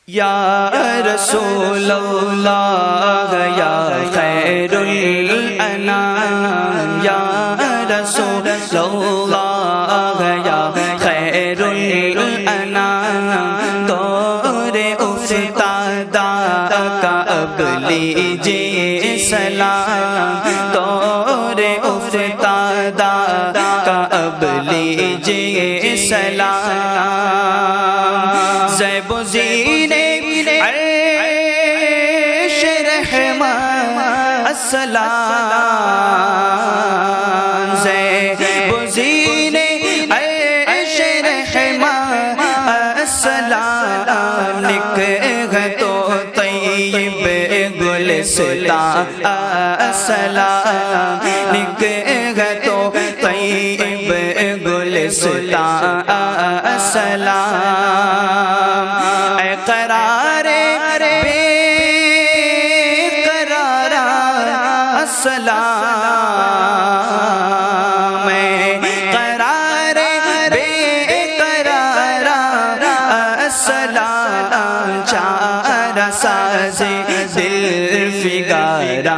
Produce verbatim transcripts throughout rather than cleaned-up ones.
یا رسول اللہ یا خیر الانام، یا رسول اللہ یا خیر الانام، دور افتادہ کا اب لیجیے سلام، دور افتادہ کا اب لیجیے سلام، زیب و زینے عرش رحمان السلام، زیب و زینے عرش رحمان السلام، نکہ تو طیب گلستان السلام، نکہ تو طیب گلستان السلام، اے قرار بے قرارا السلام، اے قرار بے قرارا السلام، چارہ ساز دل فگارا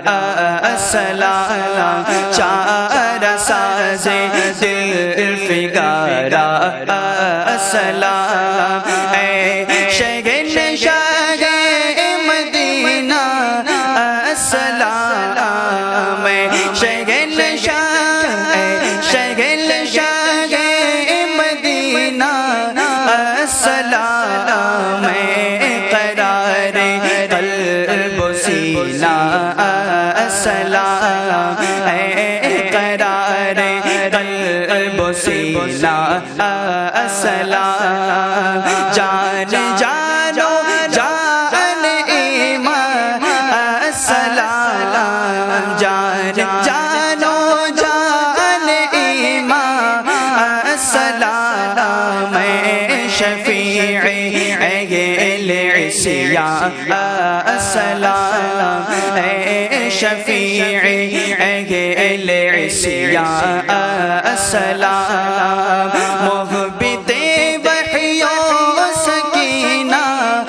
السلام، چارہ ساز دل فگارا السلام، اے شگن شاہ مدینہ السلام، اے شگن شاہ شگن شاہ مدینہ السلام، اے قرار قلب و سینہ السلام، اے قرار قلب و سینہ السلام، جان جانو جان ایمان السلام، جان جانو جان ایمان السلام، اے شفیع اہل عصیان السلام، اے شفیع اہل عصیان السلام، محبت وحی و سکینہ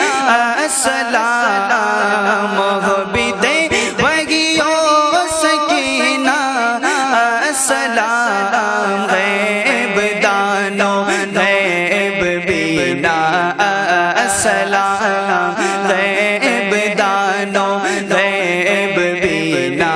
السلام، محبت وحی و سکینہ السلام، غیب دانو غیب بینا السلام، غیب دانو غیب بینا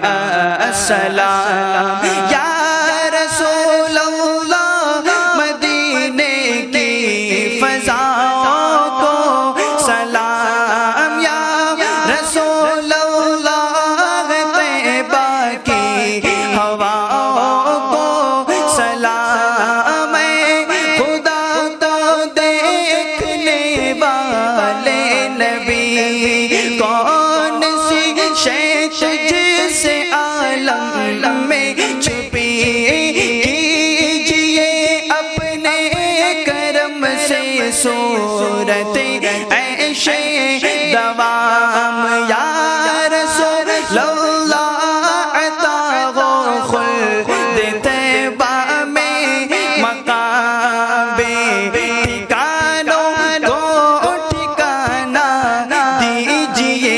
السلام، یا رسول اللہ مدینے کی فضاؤں کو سلام، یا رسول اللہ طیبہ کی ہواؤں کو سلام، اے خدا تو دیکھنے والے نبی، کون سی شے تجھ سے عالم میں چھپی، کیجئے اپنے کرم سے صورت عیش دوام، یا رسول اللہ عطا ہو خلد طیبہ میں مقام، ٹھکانوں کو ٹھکانہ دیجئے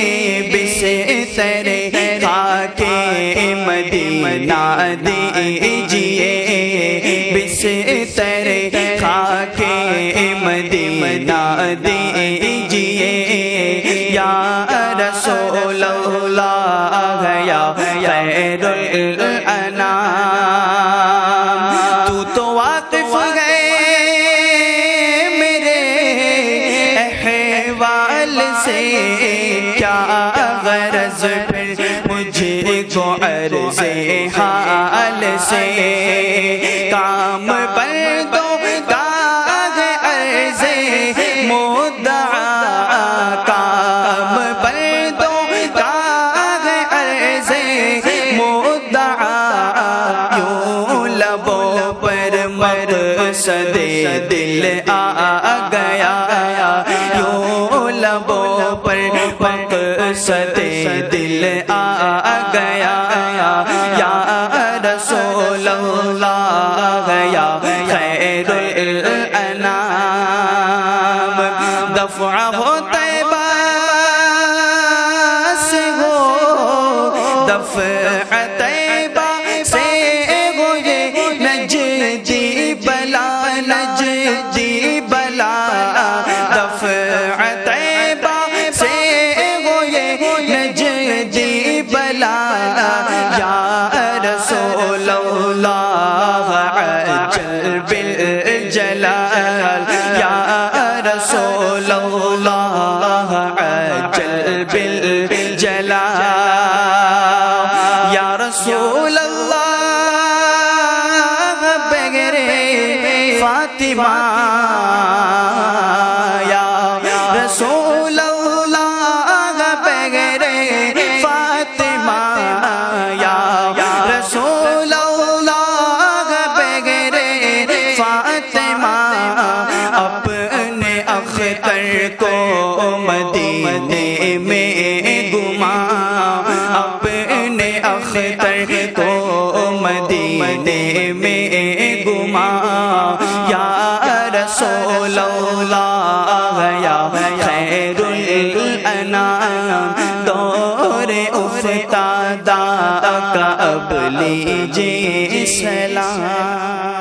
بستر خاک مدینہ دیجئے، بستر خاک مدینہ دیجئے، یا رسول اللہ یا خیر الانام، تو تو واقف ہے میرے احوال سے، کیا غرض پھر مجھے کو عرض حال سے، کام پر دو کاغ عرض مدعا، کام پر دو کاغ عرض مدعا، یوں لبوں پر مرصد دل آ گیا، یوں لبوں پر مقصد دل آ گیا، یا رسول اللہ یا خیر الانام، دفع ہو طیبہ سے ہو، دفع طیبہ سے ہو یہ نجدی بلا، نجدی بلا، دفع طیبہ سے ہو یہ نجدی بلا، یا رسول اللہ عجل بالجلال، یا رسول اللہ عجل بالجلال، یا رسول اللہ بغیر فاطمہ، یا رسول اللہ بغیر فاطمہ، یا رسول اللہ بغیر فاطمہ، اپنے اختر کو مدینے میں گما، اپنے اختر کو مدینے میں گما، یا رسول اللہ یا خیر الانام، دور افتادہ کا اب لیجئے سلام۔